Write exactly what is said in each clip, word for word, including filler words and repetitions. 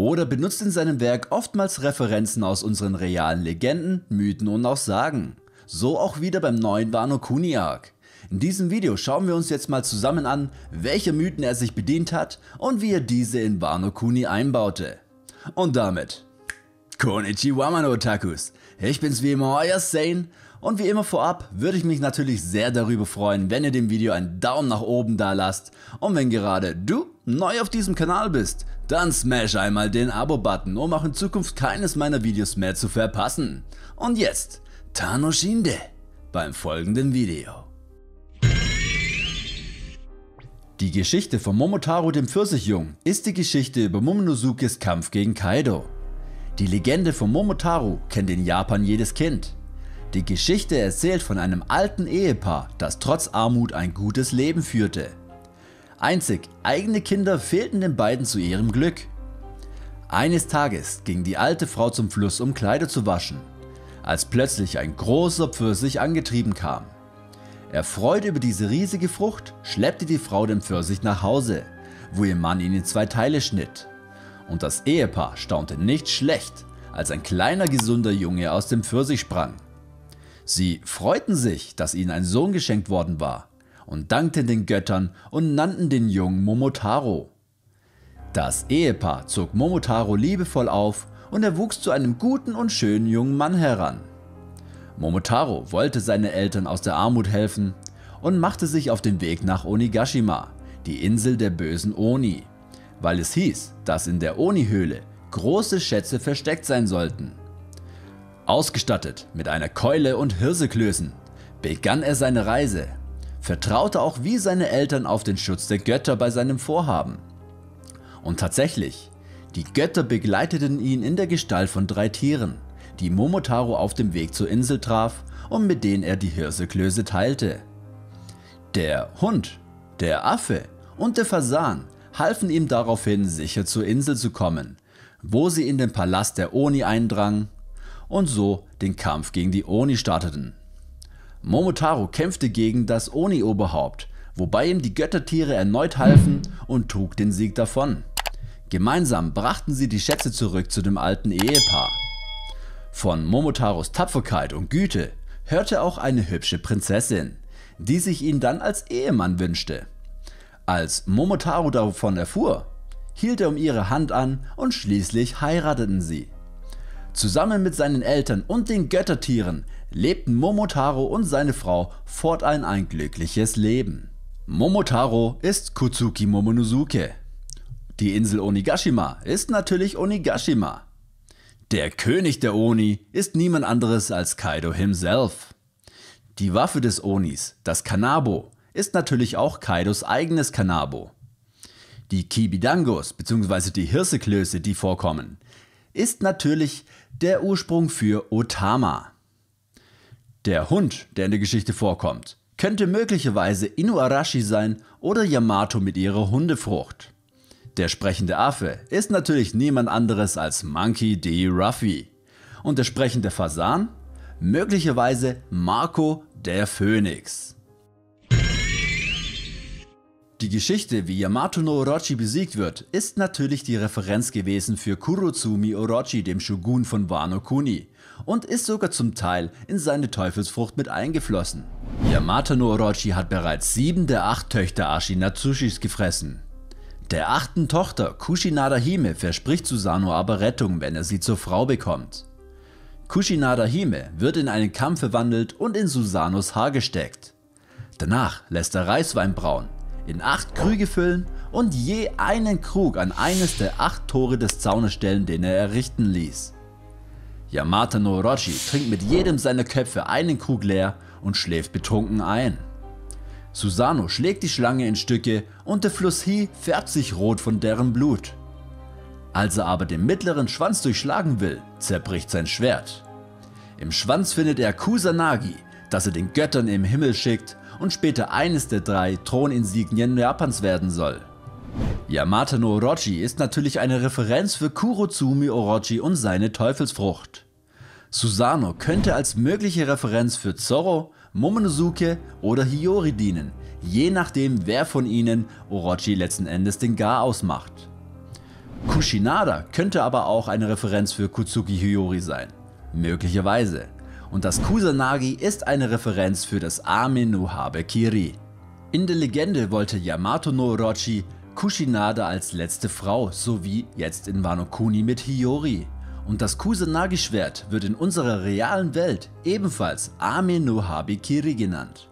Oda benutzt in seinem Werk oftmals Referenzen aus unseren realen Legenden, Mythen und auch Sagen. So auch wieder beim neuen Wano Kuni Arc. In diesem Video schauen wir uns jetzt mal zusammen an, welche Mythen er sich bedient hat und wie er diese in Wano Kuni einbaute. Und damit Konnichiwa meine Otakus, ich bin's wie immer, euer Sane, und wie immer vorab würde ich mich natürlich sehr darüber freuen, wenn ihr dem Video einen Daumen nach oben da lasst, und wenn gerade du neu auf diesem Kanal bist, dann smash einmal den Abo-Button, um auch in Zukunft keines meiner Videos mehr zu verpassen. Und jetzt Tanoshinde beim folgenden Video. Die Geschichte von Momotaro dem Pfirsichjungen ist die Geschichte über Momonozukes Kampf gegen Kaido. Die Legende von Momotaro kennt in Japan jedes Kind. Die Geschichte erzählt von einem alten Ehepaar, das trotz Armut ein gutes Leben führte. Einzig eigene Kinder fehlten den beiden zu ihrem Glück. Eines Tages ging die alte Frau zum Fluss, um Kleider zu waschen, als plötzlich ein großer Pfirsich angetrieben kam. Erfreut über diese riesige Frucht, schleppte die Frau den Pfirsich nach Hause, wo ihr Mann ihn in zwei Teile schnitt. Und das Ehepaar staunte nicht schlecht, als ein kleiner gesunder Junge aus dem Pfirsich sprang. Sie freuten sich, dass ihnen ein Sohn geschenkt worden war, und dankten den Göttern und nannten den Jungen Momotaro. Das Ehepaar zog Momotaro liebevoll auf und er wuchs zu einem guten und schönen jungen Mann heran. Momotaro wollte seinen Eltern aus der Armut helfen und machte sich auf den Weg nach Onigashima, die Insel der bösen Oni, weil es hieß, dass in der Oni-Höhle große Schätze versteckt sein sollten. Ausgestattet mit einer Keule und Hirseklößen begann er seine Reise, vertraute auch wie seine Eltern auf den Schutz der Götter bei seinem Vorhaben. Und tatsächlich, die Götter begleiteten ihn in der Gestalt von drei Tieren, die Momotaro auf dem Weg zur Insel traf und mit denen er die Hirseklöße teilte. Der Hund, der Affe und der Fasan halfen ihm daraufhin sicher zur Insel zu kommen, wo sie in den Palast der Oni eindrangen und so den Kampf gegen die Oni starteten. Momotaro kämpfte gegen das Oni-Oberhaupt, wobei ihm die Göttertiere erneut halfen und trug den Sieg davon. Gemeinsam brachten sie die Schätze zurück zu dem alten Ehepaar. Von Momotaros Tapferkeit und Güte hörte auch eine hübsche Prinzessin, die sich ihn dann als Ehemann wünschte. Als Momotaro davon erfuhr, hielt er um ihre Hand an und schließlich heirateten sie. Zusammen mit seinen Eltern und den Göttertieren lebten Momotaro und seine Frau fortan ein glückliches Leben. Momotaro ist Kotsuki Momonosuke. Die Insel Onigashima ist natürlich Onigashima. Der König der Oni ist niemand anderes als Kaido himself. Die Waffe des Onis, das Kanabo, ist natürlich auch Kaidos eigenes Kanabo. Die Kibidangos bzw. die Hirseklöße, die vorkommen, ist natürlich der Ursprung für Otama. Der Hund, der in der Geschichte vorkommt, könnte möglicherweise Inuarashi sein oder Yamato mit ihrer Hundefrucht. Der sprechende Affe ist natürlich niemand anderes als Monkey D. Ruffy. Und der sprechende Fasan? Möglicherweise Marco der Phönix. Die Geschichte, wie Yamato no Orochi besiegt wird, ist natürlich die Referenz gewesen für Kurotsumi Orochi, dem Shogun von Wano Kuni, und ist sogar zum Teil in seine Teufelsfrucht mit eingeflossen. Yamato no Orochi hat bereits sieben der acht Töchter Ashinatsushis gefressen. Der achten Tochter Kushinada Hime verspricht Susanoo aber Rettung, wenn er sie zur Frau bekommt. Kushinada Hime wird in einen Kamm verwandelt und in Susanoos Haar gesteckt. Danach lässt er Reiswein brauen, in acht Krüge füllen und je einen Krug an eines der acht Tore des Zaunes stellen, den er errichten ließ. Yamato no Orochi trinkt mit jedem seiner Köpfe einen Krug leer und schläft betrunken ein. Susanoo schlägt die Schlange in Stücke und der Fluss Hi färbt sich rot von deren Blut. Als er aber den mittleren Schwanz durchschlagen will, zerbricht sein Schwert. Im Schwanz findet er Kusanagi, das er den Göttern im Himmel schickt und später eines der drei Throninsignien Japans werden soll. Yamato no Orochi ist natürlich eine Referenz für Kurotsumi Orochi und seine Teufelsfrucht. Susanoo könnte als mögliche Referenz für Zoro, Momonosuke oder Hiyori dienen, je nachdem wer von ihnen Orochi letzten Endes den Gar ausmacht. Kushinada könnte aber auch eine Referenz für Kotsuki Hiyori sein. Möglicherweise. Und das Kusanagi ist eine Referenz für das Ame no Habe Kiri. In der Legende wollte Yamato no Orochi Kushinada als letzte Frau, sowie jetzt in Wano Kuni mit Hiyori. Und das Kusanagi-Schwert wird in unserer realen Welt ebenfalls Ame no Habe Kiri genannt.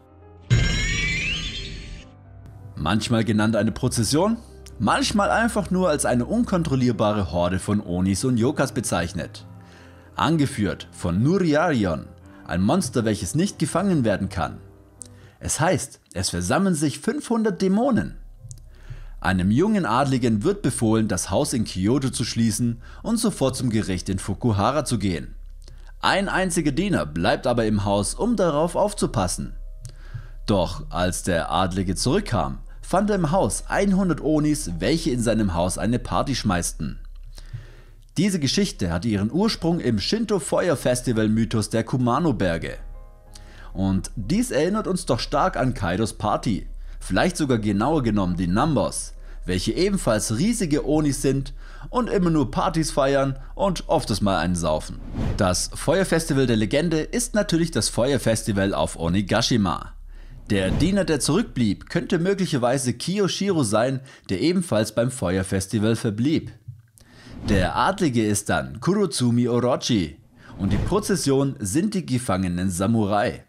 Manchmal genannt eine Prozession, manchmal einfach nur als eine unkontrollierbare Horde von Onis und Yokas bezeichnet. Angeführt von Nuriarion, ein Monster, welches nicht gefangen werden kann. Es heißt, es versammeln sich fünfhundert Dämonen. Einem jungen Adligen wird befohlen, das Haus in Kyoto zu schließen und sofort zum Gericht in Fukuhara zu gehen. Ein einziger Diener bleibt aber im Haus, um darauf aufzupassen. Doch als der Adlige zurückkam, fand er im Haus hundert Onis, welche in seinem Haus eine Party schmeißten. Diese Geschichte hat ihren Ursprung im Shinto-Feuer-Festival-Mythos der Kumano-Berge. Und dies erinnert uns doch stark an Kaidos Party, vielleicht sogar genauer genommen die Numbers, welche ebenfalls riesige Onis sind und immer nur Partys feiern und oft mal einen saufen. Das Feuerfestival der Legende ist natürlich das Feuerfestival auf Onigashima. Der Diener, der zurückblieb, könnte möglicherweise Kiyoshiro sein, der ebenfalls beim Feuerfestival verblieb. Der Adlige ist dann Kurotsumi Orochi und die Prozession sind die gefangenen Samurai.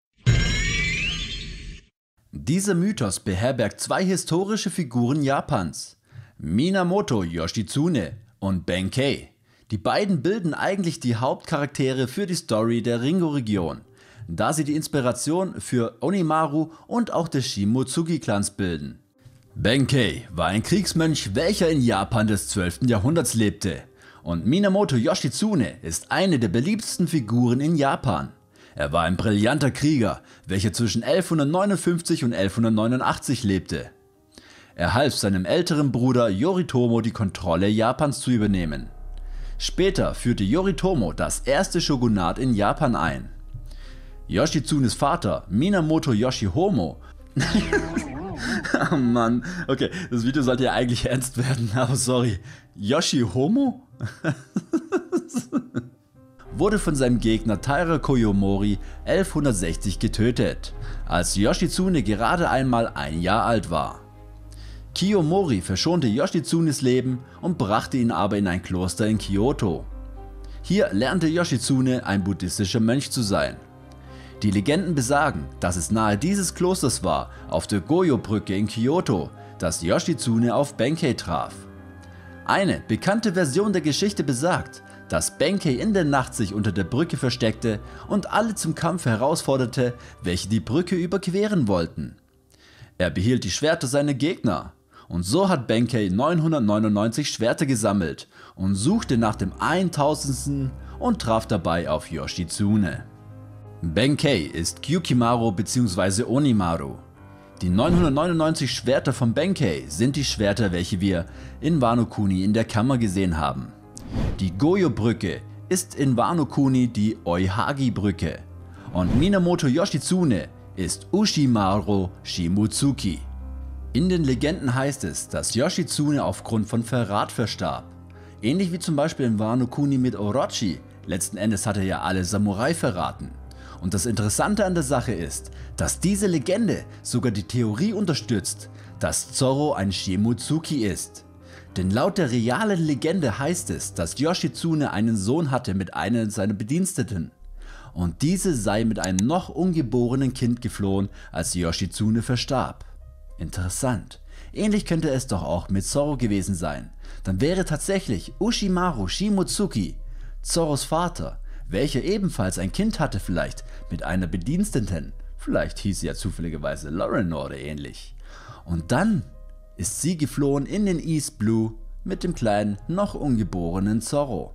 Dieser Mythos beherbergt zwei historische Figuren Japans, Minamoto Yoshitsune und Benkei. Die beiden bilden eigentlich die Hauptcharaktere für die Story der Ringo-Region, da sie die Inspiration für Onimaru und auch des Shimotsuki-Clans bilden. Benkei war ein Kriegsmönch, welcher in Japan des zwölften Jahrhunderts lebte, und Minamoto Yoshitsune ist eine der beliebtesten Figuren in Japan. Er war ein brillanter Krieger, welcher zwischen elfhundertneunundfünfzig und elfhundertneunundachtzig lebte. Er half seinem älteren Bruder Yoritomo die Kontrolle Japans zu übernehmen. Später führte Yoritomo das erste Shogunat in Japan ein. Yoshitsunes Vater Minamoto Yoshihomo Oh Mann, okay, das Video sollte ja eigentlich ernst werden, aber sorry. Yoshihomo? wurde von seinem Gegner Taira Koyomori elfhundertsechzig getötet, als Yoshitsune gerade einmal ein Jahr alt war. Kiyomori verschonte Yoshitsunes Leben und brachte ihn aber in ein Kloster in Kyoto. Hier lernte Yoshitsune ein buddhistischer Mönch zu sein. Die Legenden besagen, dass es nahe dieses Klosters war, auf der Gojo-Brücke in Kyoto, dass Yoshitsune auf Benkei traf. Eine bekannte Version der Geschichte besagt, dass Benkei in der Nacht sich unter der Brücke versteckte und alle zum Kampf herausforderte, welche die Brücke überqueren wollten. Er behielt die Schwerter seiner Gegner, und so hat Benkei neunhundertneunundneunzig Schwerter gesammelt und suchte nach dem tausendsten und traf dabei auf Yoshitsune. Benkei ist Gyukimaru bzw. Onimaru. Die neunhundertneunundneunzig Schwerter von Benkei sind die Schwerter, welche wir in Wano Kuni in der Kammer gesehen haben. Die Gojo-Brücke ist in Wano Kuni die Oihagi-Brücke und Minamoto Yoshitsune ist Ushimaru Shimotsuki. In den Legenden heißt es, dass Yoshitsune aufgrund von Verrat verstarb. Ähnlich wie zum Beispiel in Wano Kuni mit Orochi, letzten Endes hat er ja alle Samurai verraten. Und das Interessante an der Sache ist, dass diese Legende sogar die Theorie unterstützt, dass Zoro ein Shimotsuki ist. Denn laut der realen Legende heißt es, dass Yoshitsune einen Sohn hatte mit einem seiner Bediensteten. Und diese sei mit einem noch ungeborenen Kind geflohen, als Yoshitsune verstarb. Interessant. Ähnlich könnte es doch auch mit Zoro gewesen sein. Dann wäre tatsächlich Ushimaru Shimotsuki Zoros Vater, welcher ebenfalls ein Kind hatte, vielleicht mit einer Bediensteten. Vielleicht hieß sie ja zufälligerweise Lauren oder ähnlich. Und dann ist sie geflohen in den East Blue mit dem kleinen, noch ungeborenen Zoro.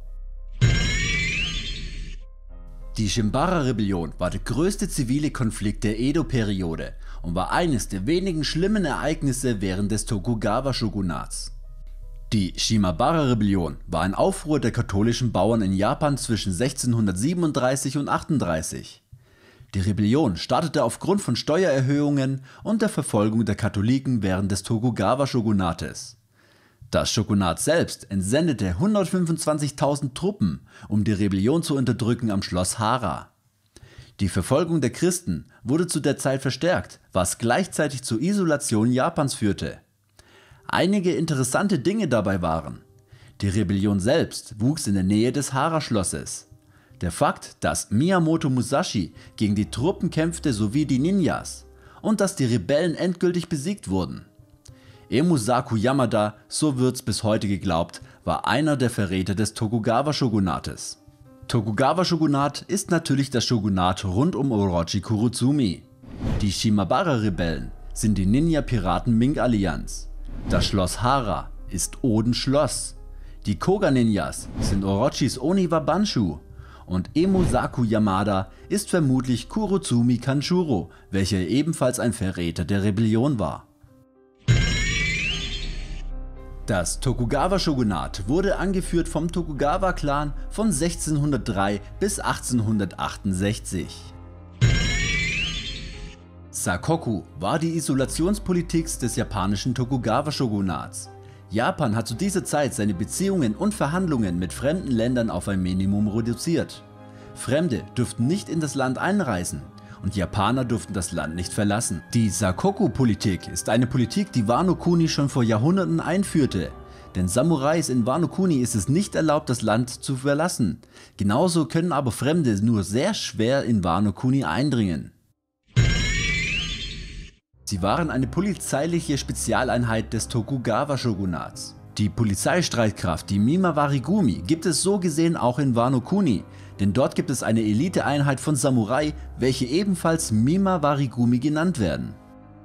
Die Shimbara-Rebellion war der größte zivile Konflikt der Edo-Periode und war eines der wenigen schlimmen Ereignisse während des Tokugawa-Shogunats. Die Shimabara-Rebellion war ein Aufruhr der katholischen Bauern in Japan zwischen sechzehnhundertsiebenunddreißig und achtunddreißig. Die Rebellion startete aufgrund von Steuererhöhungen und der Verfolgung der Katholiken während des Tokugawa-Shogunates. Das Shogunat selbst entsendete hundertfünfundzwanzigtausend Truppen, um die Rebellion zu unterdrücken am Schloss Hara. Die Verfolgung der Christen wurde zu der Zeit verstärkt, was gleichzeitig zur Isolation Japans führte. Einige interessante Dinge dabei waren: Die Rebellion selbst wuchs in der Nähe des Hara-Schlosses. Der Fakt, dass Miyamoto Musashi gegen die Truppen kämpfte sowie die Ninjas und dass die Rebellen endgültig besiegt wurden. Emusaku Yamada, so wird's bis heute geglaubt, war einer der Verräter des Tokugawa-Shogunates. Tokugawa-Shogunat ist natürlich das Shogunat rund um Orochi Kurozumi. Die Shimabara-Rebellen sind die Ninja-Piraten Ming-Allianz. Das Schloss Hara ist Odens Schloss. Die Koga-Ninjas sind Orochis Oniwa Banshu. Und Emusaku Yamada ist vermutlich Kurozumi Kanshuro, welcher ebenfalls ein Verräter der Rebellion war. Das Tokugawa-Shogunat wurde angeführt vom Tokugawa-Clan von sechzehnhundertdrei bis achtzehnhundertachtundsechzig. Sakoku war die Isolationspolitik des japanischen Tokugawa-Shogunats. Japan hat zu dieser Zeit seine Beziehungen und Verhandlungen mit fremden Ländern auf ein Minimum reduziert. Fremde durften nicht in das Land einreisen und Japaner durften das Land nicht verlassen. Die Sakoku-Politik ist eine Politik, die Wano Kuni schon vor Jahrhunderten einführte. Denn Samurais in Wano Kuni ist es nicht erlaubt, das Land zu verlassen. Genauso können aber Fremde nur sehr schwer in Wano Kuni eindringen. Sie waren eine polizeiliche Spezialeinheit des Tokugawa-Shogunats. Die Polizeistreitkraft, die Mima-Warigumi, gibt es so gesehen auch in Wano Kuni, denn dort gibt es eine Eliteeinheit von Samurai, welche ebenfalls Mima-Warigumi genannt werden.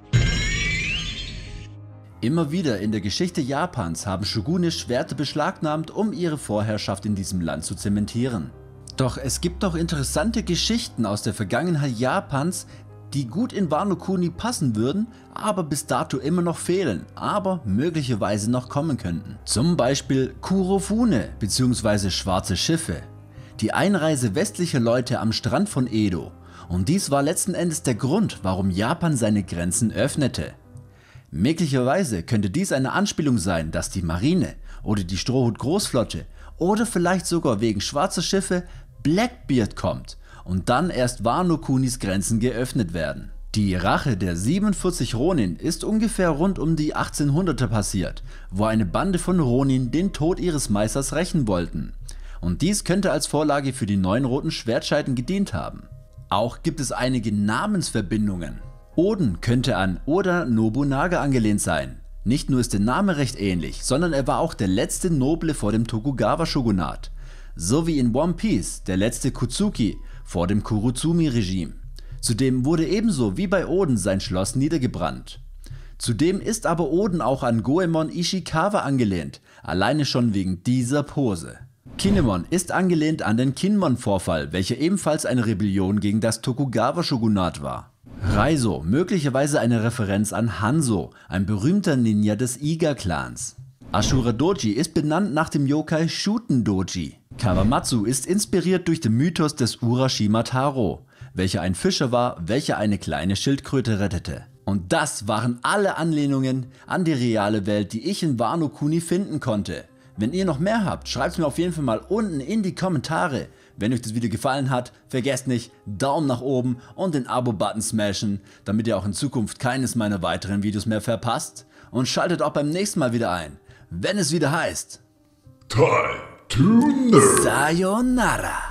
Immer wieder in der Geschichte Japans haben Shogune Schwerter beschlagnahmt, um ihre Vorherrschaft in diesem Land zu zementieren. Doch es gibt auch interessante Geschichten aus der Vergangenheit Japans, die gut in Wano Kuni passen würden, aber bis dato immer noch fehlen, aber möglicherweise noch kommen könnten. Zum Beispiel Kurofune bzw. schwarze Schiffe. Die Einreise westlicher Leute am Strand von Edo, und dies war letzten Endes der Grund, warum Japan seine Grenzen öffnete. Möglicherweise könnte dies eine Anspielung sein, dass die Marine oder die Strohhut-Großflotte oder vielleicht sogar wegen schwarzer Schiffe Blackbeard kommt und dann erst Wano Kunis Grenzen geöffnet werden. Die Rache der siebenundvierzig Ronin ist ungefähr rund um die achtzehnhunderter passiert, wo eine Bande von Ronin den Tod ihres Meisters rächen wollten. Und dies könnte als Vorlage für die neuen roten Schwertscheiden gedient haben. Auch gibt es einige Namensverbindungen. Oden könnte an Oda Nobunaga angelehnt sein. Nicht nur ist der Name recht ähnlich, sondern er war auch der letzte Noble vor dem Tokugawa-Shogunat. So wie in One Piece der letzte Kotsuki vor dem Kurozumi-Regime. Zudem wurde ebenso wie bei Oden sein Schloss niedergebrannt. Zudem ist aber Oden auch an Goemon Ishikawa angelehnt, alleine schon wegen dieser Pose. Kinemon ist angelehnt an den Kinmon-Vorfall, welcher ebenfalls eine Rebellion gegen das Tokugawa-Shogunat war. Raizo, möglicherweise eine Referenz an Hanzo, ein berühmter Ninja des Iga-Clans. Ashura Doji ist benannt nach dem Yokai Shuten Doji. Kawamatsu ist inspiriert durch den Mythos des Urashima Taro, welcher ein Fischer war, welcher eine kleine Schildkröte rettete. Und das waren alle Anlehnungen an die reale Welt, die ich in Wano Kuni finden konnte. Wenn ihr noch mehr habt, schreibt es mir auf jeden Fall mal unten in die Kommentare. Wenn euch das Video gefallen hat, vergesst nicht, Daumen nach oben und den Abo-Button smashen, damit ihr auch in Zukunft keines meiner weiteren Videos mehr verpasst. Und schaltet auch beim nächsten Mal wieder ein, wenn es wieder heißt Time to Nerd. Sayonara.